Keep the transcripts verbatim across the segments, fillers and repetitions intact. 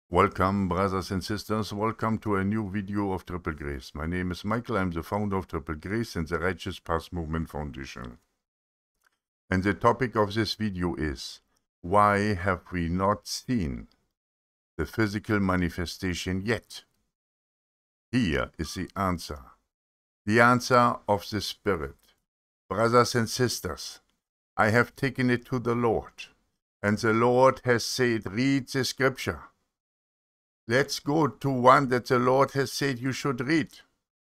Welcome, brothers and sisters. Welcome to a new video of Triple Grace. My name is Michael. I'm the founder of Triple Grace and the Righteous Path Movement Foundation. And the topic of this video is, why have we not seen the physical manifestation yet? Here is the answer. The answer of the Spirit. Brothers and sisters, I have taken it to the Lord, and the Lord has said, read the scripture. Let's go to one that the Lord has said you should read.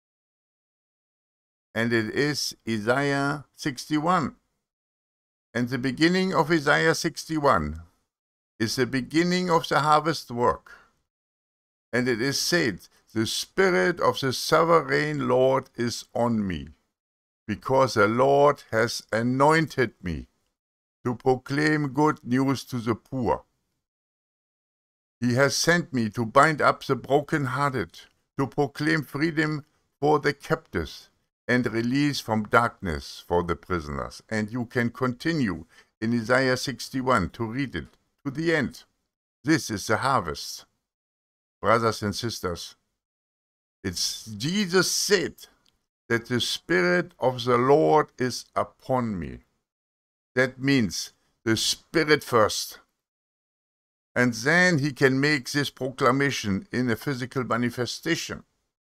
And it is Isaiah sixty-one. And the beginning of Isaiah sixty-one is the beginning of the harvest work. And it is said, the Spirit of the sovereign Lord is on me, because the Lord has anointed me to proclaim good news to the poor. He has sent me to bind up the brokenhearted, to proclaim freedom for the captives, and release from darkness for the prisoners. And you can continue in Isaiah sixty-one to read it to the end. This is the harvest. Brothers and sisters, it's Jesus said that the Spirit of the Lord is upon me. That means the Spirit first. And then he can make this proclamation in a physical manifestation.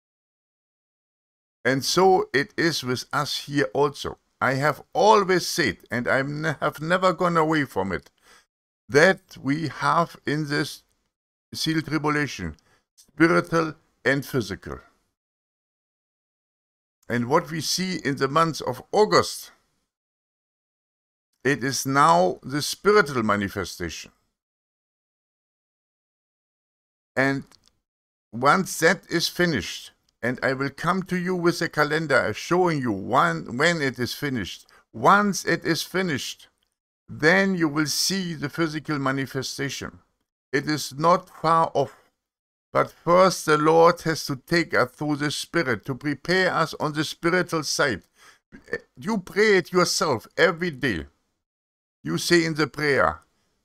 And so it is with us here also. I have always said, and I have never gone away from it, that we have in this seal tribulation, spiritual and physical. And what we see in the month of August, it is now the spiritual manifestation. And once that is finished, and I will come to you with a calendar showing you one, when it is finished. Once it is finished, then you will see the physical manifestation. It is not far off. But first the Lord has to take us through the Spirit to prepare us on the spiritual side. You pray it yourself every day. You say in the prayer,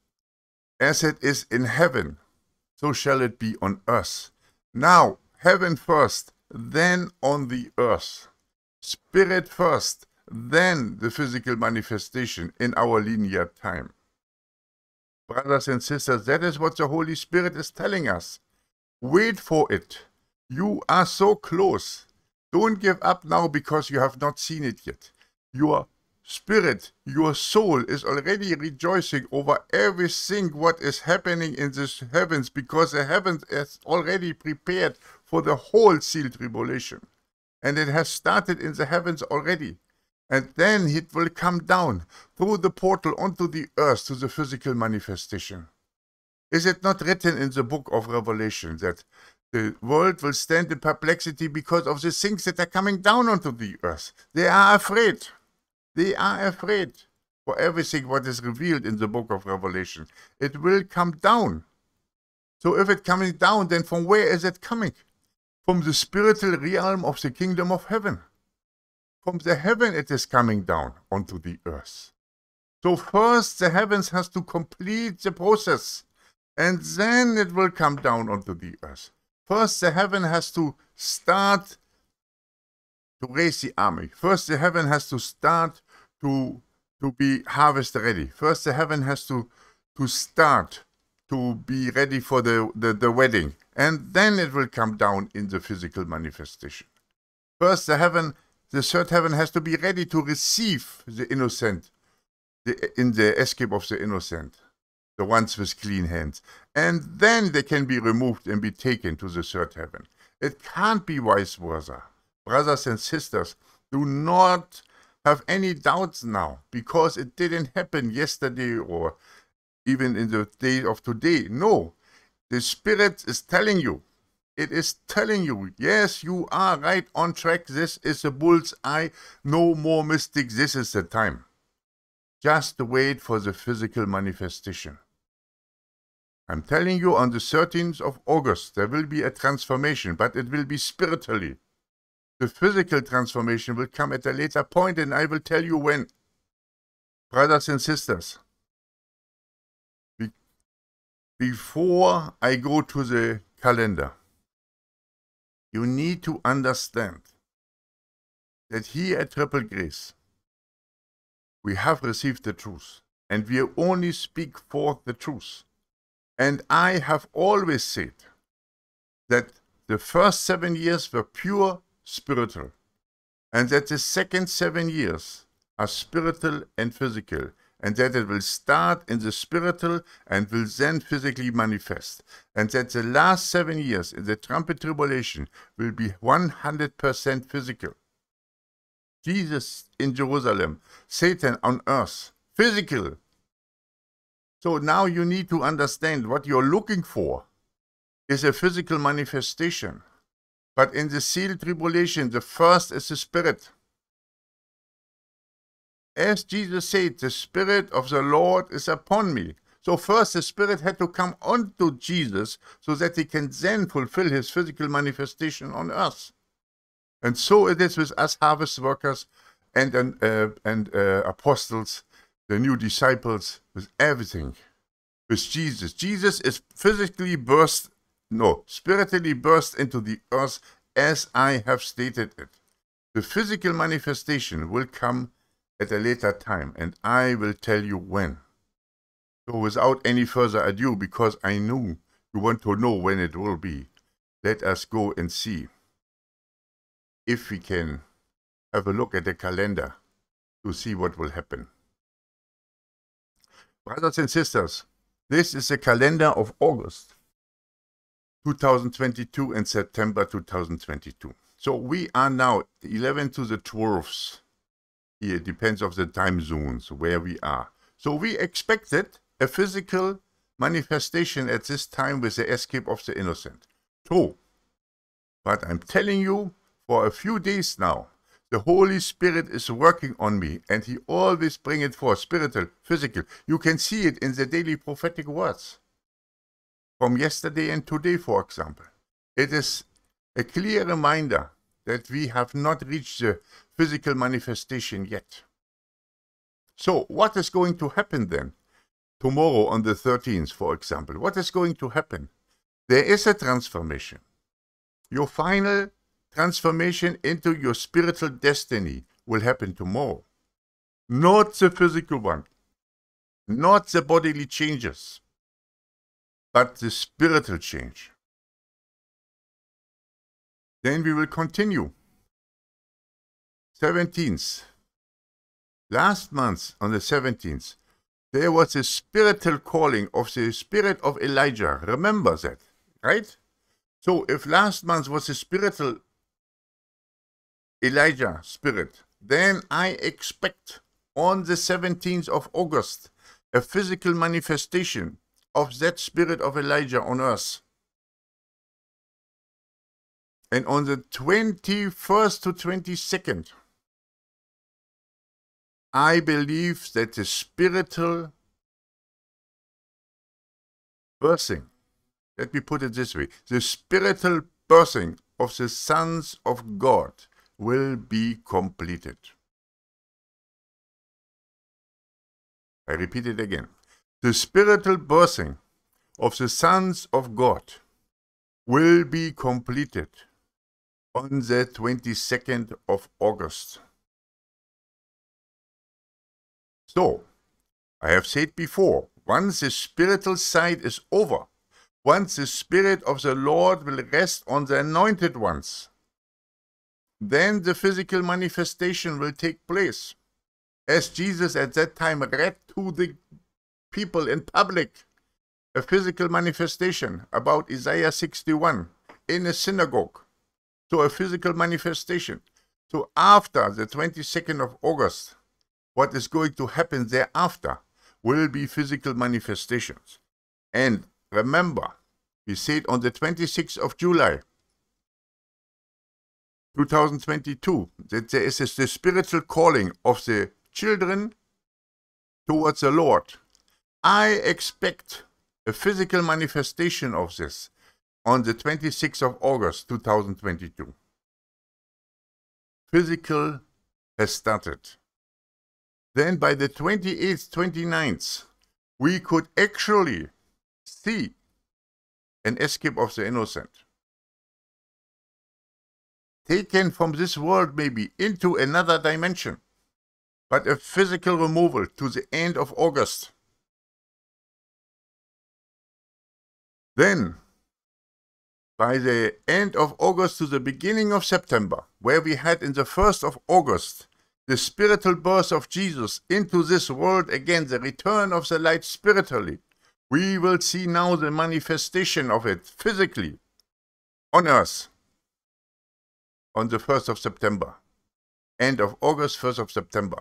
as it is in heaven, so shall it be on earth. Now, heaven first, then on the earth. Spirit first, then the physical manifestation in our linear time. Brothers and sisters, that is what the Holy Spirit is telling us. Wait for it. You are so close. Don't give up now because you have not seen it yet. Your spirit, your soul is already rejoicing over everything what is happening in the heavens, because the heavens is already prepared for the whole seal tribulation. And it has started in the heavens already. And then it will come down through the portal onto the earth to the physical manifestation. Is it not written in the book of Revelation that the world will stand in perplexity because of the things that are coming down onto the earth? They are afraid. They are afraid for everything what is revealed in the book of Revelation. It will come down. So if it's coming down, then from where is it coming? From the spiritual realm of the kingdom of heaven. From the heaven it is coming down onto the earth. So first the heavens has to complete the process, and then it will come down onto the earth. First the heaven has to start to raise the army. First the heaven has to start to, to be harvest ready. First the heaven has to, to start to be ready for the, the, the wedding. And then it will come down in the physical manifestation. First the heaven, the third heaven has to be ready to receive the innocent, the, in the escape of the innocent, the ones with clean hands. And then they can be removed and be taken to the third heaven. It can't be vice versa. Brothers and sisters, do not have any doubts now, because it didn't happen yesterday or even in the day of today. No, the Spirit is telling you. It is telling you, yes, you are right on track. This is a bull's eye. No more mistakes. This is the time. Just wait for the physical manifestation. I'm telling you, on the thirteenth of August, there will be a transformation, but it will be spiritually. The physical transformation will come at a later point, and I will tell you when. Brothers and sisters, before I go to the calendar, you need to understand that here at Triple Grace, we have received the truth, and we only speak forth the truth. And I have always said that the first seven years were pure spiritual, and that the second seven years are spiritual and physical, and that it will start in the spiritual and will then physically manifest, and that the last seven years in the trumpet tribulation will be one hundred percent physical. Jesus in Jerusalem, Satan on earth, physical. So now you need to understand what you're looking for is a physical manifestation. But in the sealed tribulation, the first is the Spirit. As Jesus said, the Spirit of the Lord is upon me. So first the Spirit had to come onto Jesus so that he can then fulfill his physical manifestation on earth. And so it is with us harvest workers and, and, uh, and uh, apostles, the new disciples, with everything. With Jesus. Jesus is physically burst, no, spiritually burst into the earth as I have stated it. The physical manifestation will come at a later time, and I will tell you when. So without any further ado, because I knew you want to know when it will be, let us go and see if we can have a look at the calendar to see what will happen. Brothers and sisters, this is the calendar of August two thousand twenty-two and September two thousand twenty-two. So we are now eleven to the twelfth. Here it depends on the time zones where we are. So we expected a physical manifestation at this time with the escape of the innocent. True. But I'm telling you, for a few days now, the Holy Spirit is working on me, and he always brings it forth, spiritual, physical. You can see it in the daily prophetic words. From yesterday and today, for example. It is a clear reminder that we have not reached the physical manifestation yet. So, what is going to happen then? Tomorrow on the thirteenth, for example. What is going to happen? There is a transformation. Your final transformation into your spiritual destiny will happen tomorrow. Not the physical one. Not the bodily changes. But the spiritual change. Then we will continue. seventeenth. Last month, on the seventeenth, there was a spiritual calling of the spirit of Elijah. Remember that, right? So if last month was a spiritual Elijah spirit, then I expect on the seventeenth of August a physical manifestation of that spirit of Elijah on earth. And on the twenty-first to twenty-second, I believe that the spiritual birthing, let me put it this way, the spiritual birthing of the sons of God will be completed. I repeat it again. The spiritual birthing of the sons of God will be completed on the twenty-second of August. So, I have said before, once the spiritual side is over, once the Spirit of the Lord will rest on the anointed ones, then the physical manifestation will take place. As Jesus at that time read to the people in public a physical manifestation about Isaiah sixty-one in a synagogue. So a physical manifestation. So after the twenty-second of August, what is going to happen thereafter will be physical manifestations. And remember, we said on the twenty-sixth of July, two thousand twenty-two, that there is the spiritual calling of the children towards the Lord. I expect a physical manifestation of this on the twenty-sixth of August, two thousand twenty-two. Physical has started. Then by the twenty-eighth, twenty-ninth, we could actually see an escape of the innocent. Taken from this world maybe into another dimension, but a physical removal to the end of August. Then, by the end of August to the beginning of September, where we had in the first of August the spiritual birth of Jesus into this world again, the return of the light spiritually, we will see now the manifestation of it physically on earth on the first of September, end of August, first of September.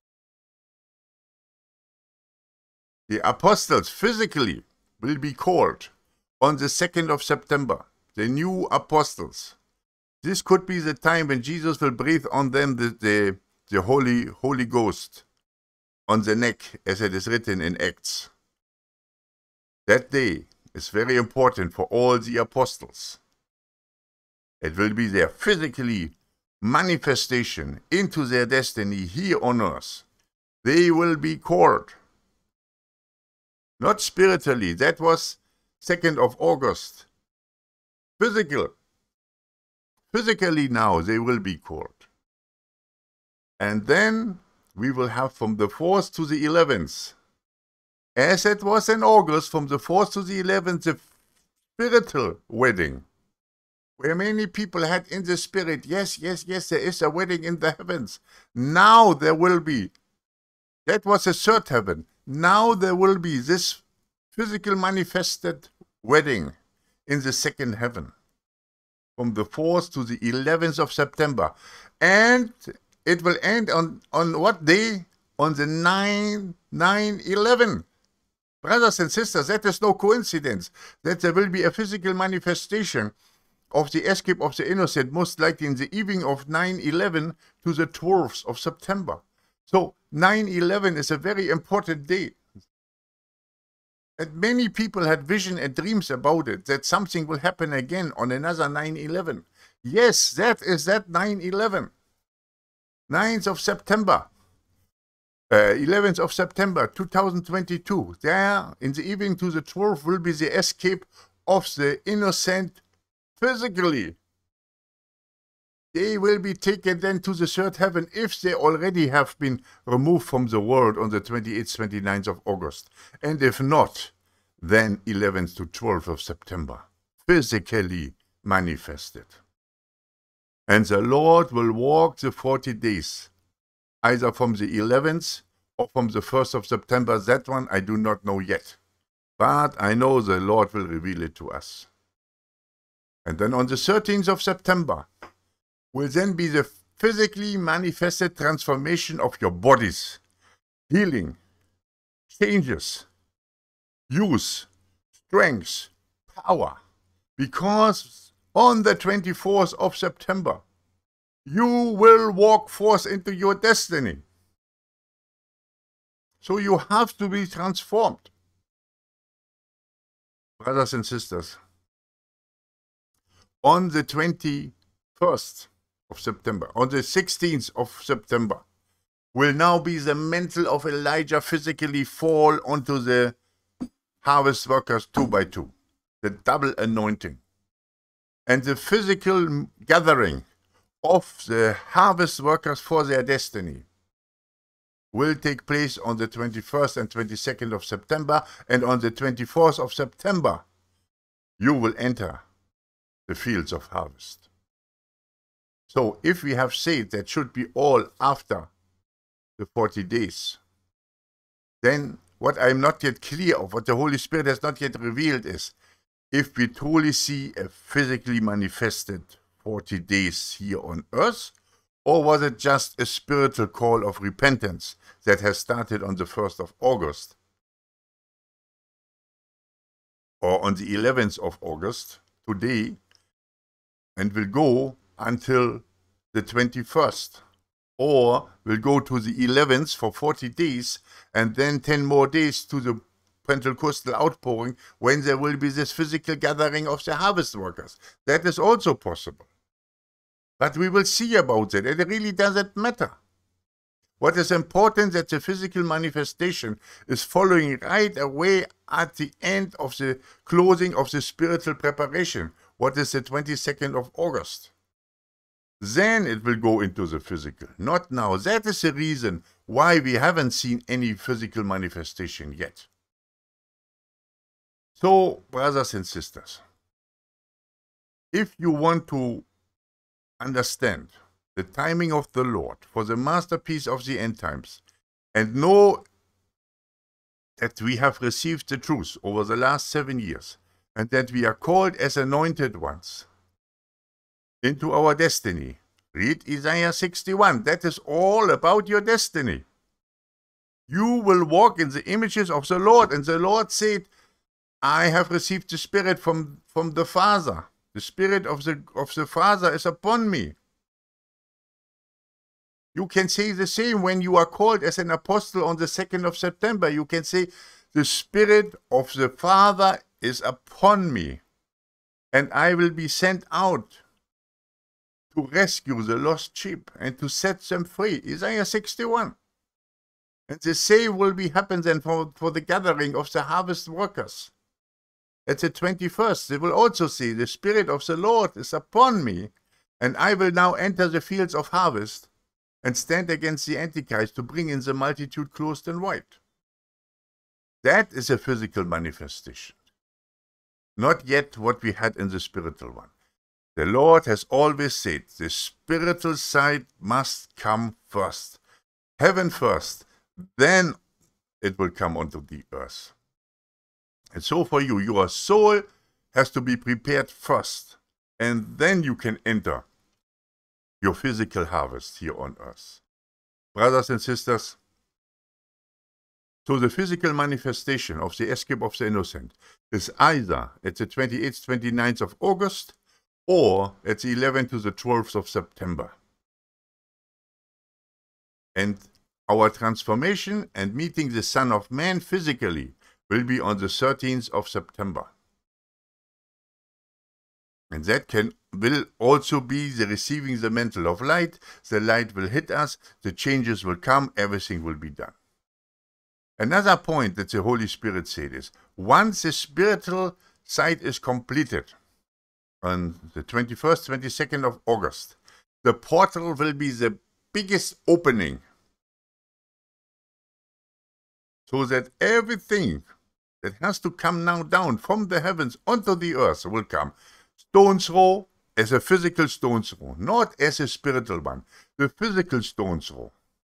The apostles physically will be called on the second of September, the new apostles. This could be the time when Jesus will breathe on them the, the, the Holy, Holy Ghost on the neck, as it is written in Acts. That day is very important for all the apostles. It will be their physically manifestation into their destiny here on earth. They will be called. Not spiritually, that was second of August. Physical. Physically now they will be called. And then we will have from the fourth to the eleventh. As it was in August, from the fourth to the eleventh, the spiritual wedding. Where many people had in the spirit, yes, yes, yes, there is a wedding in the heavens. Now there will be. That was a third heaven. Now there will be this physical manifested wedding in the second heaven. From the fourth to the eleventh of September. And it will end on, on what day? On the nine eleven. Brothers and sisters, that is no coincidence. That there will be a physical manifestation of the escape of the innocent, most likely in the evening of nine eleven to the twelfth of September. So nine eleven is a very important day. And many people had vision and dreams about it, that something will happen again on another nine eleven. Yes, that is that nine eleven. ninth of September. Uh, eleventh of September two thousand twenty-two. There, in the evening to the twelfth, will be the escape of the innocent physically. They will be taken then to the third heaven if they already have been removed from the world on the twenty-eighth, twenty-ninth of August. And if not, then eleventh to twelfth of September, physically manifested. And the Lord will walk the forty days, either from the eleventh or from the first of September. That one I do not know yet. But I know the Lord will reveal it to us. And then on the thirteenth of September will then be the physically manifested transformation of your bodies. Healing, changes, use, strength, power. Because on the twenty-fourth of September, you will walk forth into your destiny. So you have to be transformed. Brothers and sisters, on the twenty-first of September, on the sixteenth of September, will now be the mantle of Elijah physically fall onto the harvest workers two by two, the double anointing. And the physical gathering of the harvest workers for their destiny will take place on the twenty-first and twenty-second of September, and on the twenty-fourth of September, you will enter the fields of harvest. So if we have said that should be all after the forty days, then what I'm not yet clear of, what the Holy Spirit has not yet revealed is, if we truly see a physically manifested forty days here on earth, or was it just a spiritual call of repentance that has started on the first of August, or on the eleventh of August, today, and will go until the twenty-first, or will go to the eleventh for forty days, and then ten more days to the Pentecostal outpouring, when there will be this physical gathering of the harvest workers. That is also possible. But we will see about that. It really doesn't matter. What is important that the physical manifestation is following right away at the end of the closing of the spiritual preparation. What is the twenty-second of August? Then it will go into the physical, not now. That is the reason why we haven't seen any physical manifestation yet. So, brothers and sisters, if you want to understand the timing of the Lord for the masterpiece of the end times, and know that we have received the truth over the last seven years, and that we are called as anointed ones into our destiny, read Isaiah sixty-one. That is all about your destiny. You will walk in the images of the Lord, and the Lord said, I have received the Spirit from, from the Father. The Spirit of the, of the Father is upon me. You can say the same when you are called as an apostle on the second of September. You can say, the Spirit of the Father is upon me, and I will be sent out to rescue the lost sheep and to set them free. Isaiah sixty-one. And the same will be happen then for, for the gathering of the harvest workers. At the twenty-first, they will also say, the Spirit of the Lord is upon me, and I will now enter the fields of harvest and stand against the Antichrist to bring in the multitude clothed in white. That is a physical manifestation. Not yet what we had in the spiritual one. The Lord has always said, the spiritual side must come first. Heaven first, then it will come onto the earth. And so for you, your soul has to be prepared first, and then you can enter your physical harvest here on earth. Brothers and sisters, so the physical manifestation of the escape of the innocent is either at the twenty-eighth, twenty-ninth of August, or at the eleventh to the twelfth of September. And our transformation and meeting the Son of Man physically will be on the thirteenth of September. And that can will also be the receiving the mantle of light. The light will hit us, the changes will come, everything will be done. Another point that the Holy Spirit said is, once the spiritual side is completed, on the twenty-first, twenty-second of August, the portal will be the biggest opening, so that everything that has to come now down from the heavens onto the earth will come. Stone's throw as a physical stone's throw, not as a spiritual one. The physical stone's throw.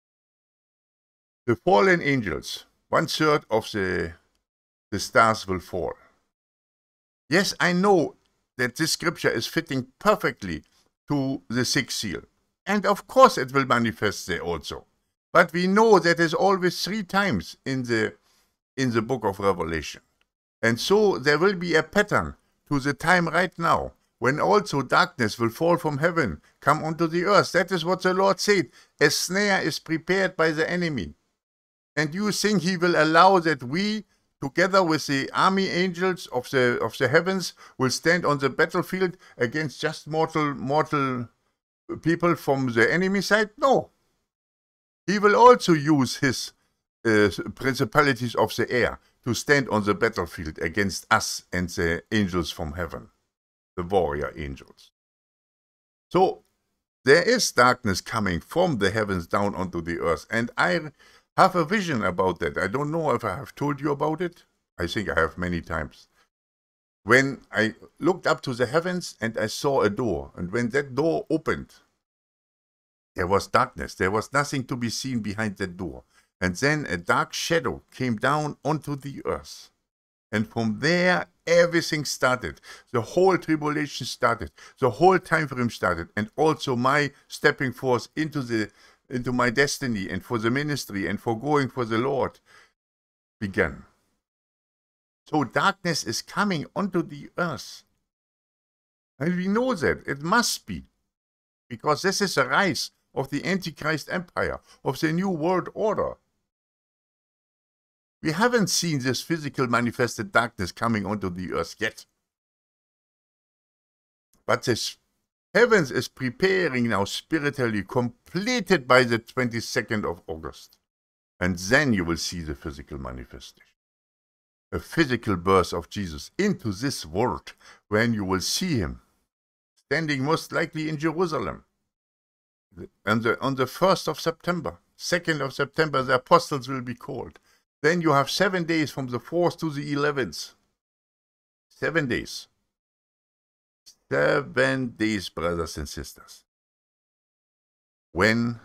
The fallen angels, one third of the, the stars will fall. Yes, I know that this scripture is fitting perfectly to the sixth seal. And of course it will manifest there also. But we know that is always three times in the, in the book of Revelation. And so there will be a pattern to the time right now, when also darkness will fall from heaven, come onto the earth. That is what the Lord said. A snare is prepared by the enemy. And you think he will allow that we, together with the army angels of the of the heavens, will stand on the battlefield against just mortal mortal people from the enemy side? No. He will also use his uh, principalities of the air to stand on the battlefield against us and the angels from heaven, the warrior angels. So there is darkness coming from the heavens down onto the earth, and I have a vision about that. I don't know if I have told you about it. I think I have many times. When I looked up to the heavens and I saw a door, and when that door opened, there was darkness. There was nothing to be seen behind that door. And then a dark shadow came down onto the earth. And from there, everything started. The whole tribulation started. The whole time frame started. And also my stepping forth into the into my destiny and for the ministry and for going for the Lord began. So darkness is coming onto the earth. And we know that. It must be. Because this is the rise of the Antichrist empire, of the new world order. We haven't seen this physical manifested darkness coming onto the earth yet. But this Heavens is preparing now spiritually, completed by the twenty-second of August. And then you will see the physical manifestation. A physical birth of Jesus into this world, when you will see him standing most likely in Jerusalem. On the, on the first of September, second of September, the apostles will be called. Then you have seven days from the fourth to the eleventh. Seven days. Seven days, brothers and sisters. When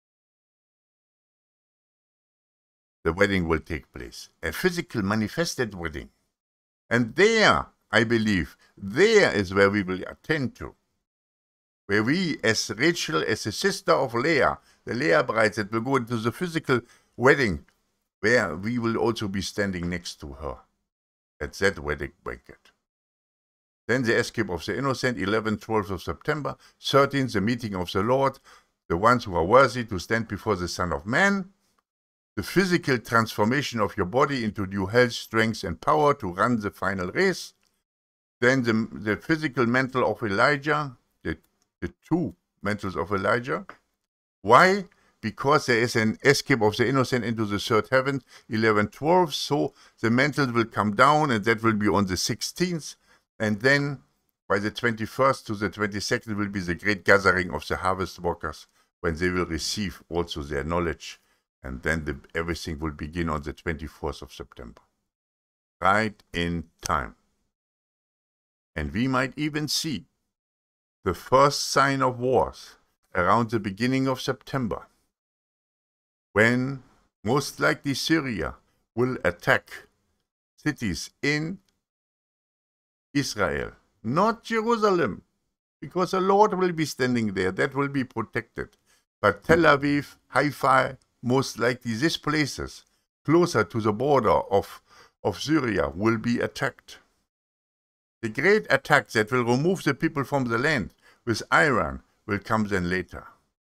the wedding will take place. A physical manifested wedding. And there, I believe, there is where we will attend to. Where we, as Rachel, as a sister of Leah, the Leah brides that will go into the physical wedding, where we will also be standing next to her at that wedding banquet. Then the escape of the innocent, eleventh, twelfth of September, thirteenth, the meeting of the Lord, the ones who are worthy to stand before the Son of Man, the physical transformation of your body into new health, strength, and power to run the final race, then the, the physical mantle of Elijah, the, the two mantles of Elijah. Why? Because there is an escape of the innocent into the third heaven, eleven, twelve, so the mantle will come down, and that will be on the sixteenth, and then by the twenty-first to the twenty-second will be the great gathering of the harvest workers, when they will receive also their knowledge, and then the, everything will begin on the twenty-fourth of September. Right in time. And we might even see the first sign of wars around the beginning of September, when most likely Syria will attack cities in Israel, not Jerusalem, because the Lord will be standing there, that will be protected. But Tel Aviv, Haifa, most likely these places closer to the border of, of Syria will be attacked. The great attack that will remove the people from the land with Iran will come then later.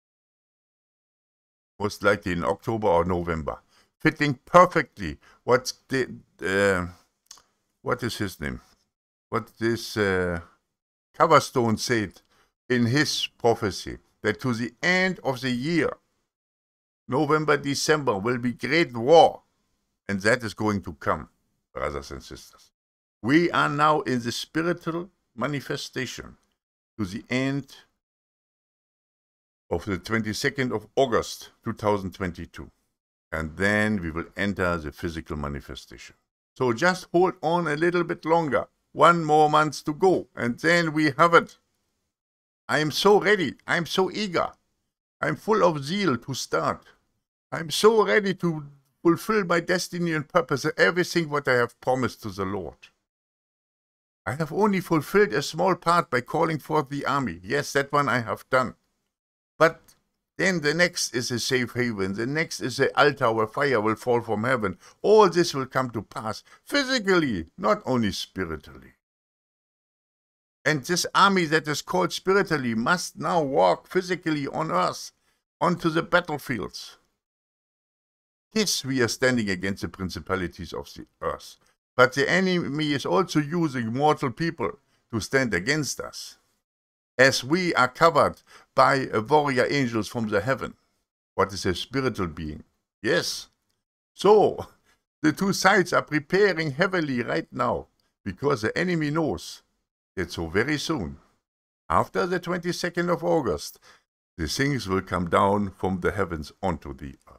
Most likely in October or November, fitting perfectly what the, uh, what is his name? What this uh, Coverstone said in his prophecy, that to the end of the year, November, December, will be great war, and that is going to come, brothers and sisters. We are now in the spiritual manifestation to the end of the twenty-second of August two thousand twenty-two, and then we will enter the physical manifestation. So just hold on a little bit longer, one more month to go, and then we have it. I am so ready, I am so eager, I am full of zeal to start. I am so ready to fulfill my destiny and purpose, everything what I have promised to the Lord. I have only fulfilled a small part by calling forth the army. Yes, that one I have done. But then the next is a safe haven. The next is the altar where fire will fall from heaven. All this will come to pass physically, not only spiritually. And this army that is called spiritually must now walk physically on earth, onto the battlefields. Yes, we are standing against the principalities of the earth. But the enemy is also using mortal people to stand against us, as we are covered by warrior angels from the heaven. What is a spiritual being? Yes. So, the two sides are preparing heavily right now, because the enemy knows that so very soon, after the twenty-second of August, the things will come down from the heavens onto the earth.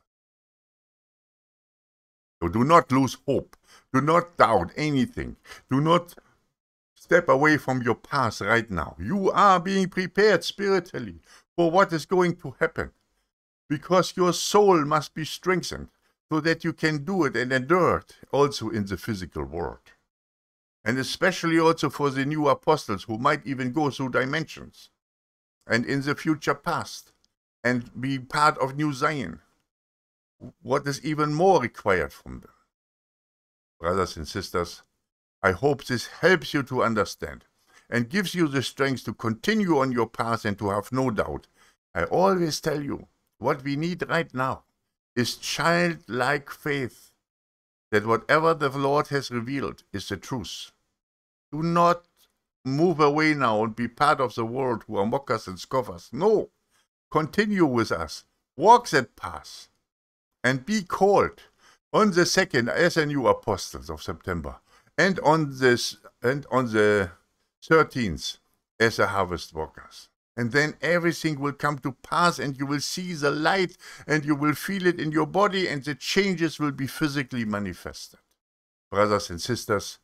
So do not lose hope. Do not doubt anything. Do not step away from your path right now. You are being prepared spiritually for what is going to happen, because your soul must be strengthened so that you can do it and endure it also in the physical world. And especially also for the new apostles who might even go through dimensions and in the future past and be part of New Zion. What is even more required from them? Brothers and sisters, I hope this helps you to understand and gives you the strength to continue on your path and to have no doubt. I always tell you, what we need right now is childlike faith, that whatever the Lord has revealed is the truth. Do not move away now and be part of the world who are mockers and scoffers. No, continue with us. Walk that path and be called on the second as a new apostles of September, and on this and on the thirteenth as a harvest workers. And then everything will come to pass, and you will see the light, and you will feel it in your body, and the changes will be physically manifested. Brothers and sisters,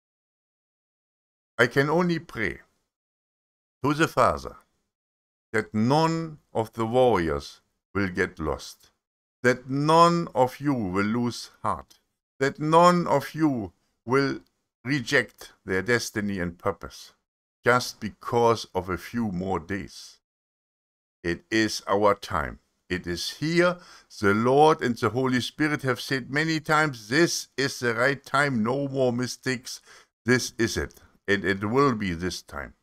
I can only pray to the Father that none of the warriors will get lost, that none of you will lose heart, that none of you will reject their destiny and purpose just because of a few more days. It is our time. It is here. The Lord and the Holy Spirit have said many times, this is the right time, no more mistakes. This is it, and it will be this time.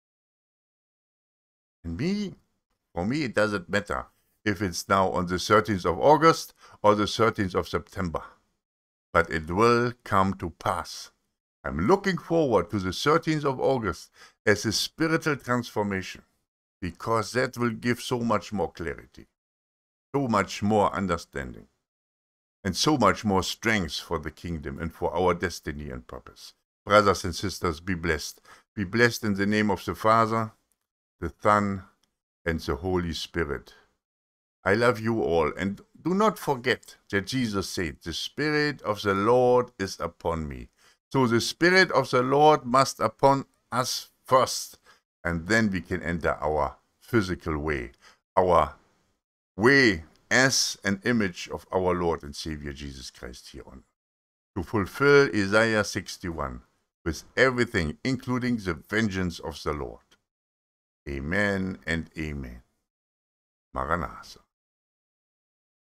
And me, for me, it doesn't matter if it's now on the thirteenth of August or the thirteenth of September, but it will come to pass. I'm looking forward to the thirteenth of August as a spiritual transformation, because that will give so much more clarity, so much more understanding, and so much more strength for the kingdom and for our destiny and purpose. Brothers and sisters, be blessed. Be blessed in the name of the Father, the Son, and the Holy Spirit. I love you all, and do not forget that Jesus said, the Spirit of the Lord is upon me. So the Spirit of the Lord must upon us first, and then we can enter our physical way, our way as an image of our Lord and Savior Jesus Christ here on, to fulfill Isaiah sixty-one with everything, including the vengeance of the Lord. Amen and amen. Maranatha.